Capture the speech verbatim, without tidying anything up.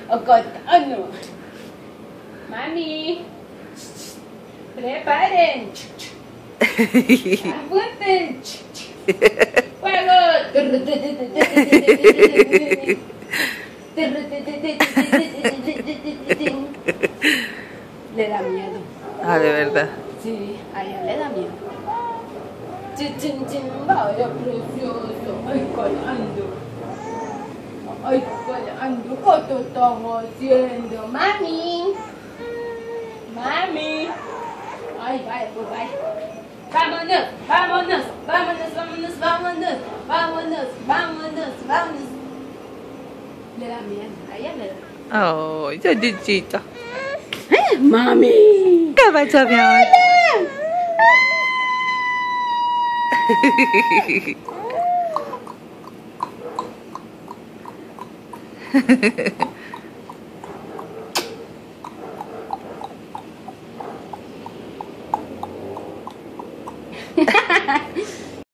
Ocotano. Mami. Preparen. Apunten. Fuego. Le da miedo. Ah, de verdad. Sí, a ella le da miedo. Chin, chin, chin, vaya precioso. Ay, colando. Ay, colando. ¿Qué estamos haciendo? Mami. Mami. Ay, vaya, pues vaya. Vámonos, vámonos, vámonos, vámonos, vámonos, vámonos, vámonos, vámonos. Le da miedo, a ella le da. Ay, Janjicita. ¡Eh, mami! ¿Qué pasa, mi amor? Hola.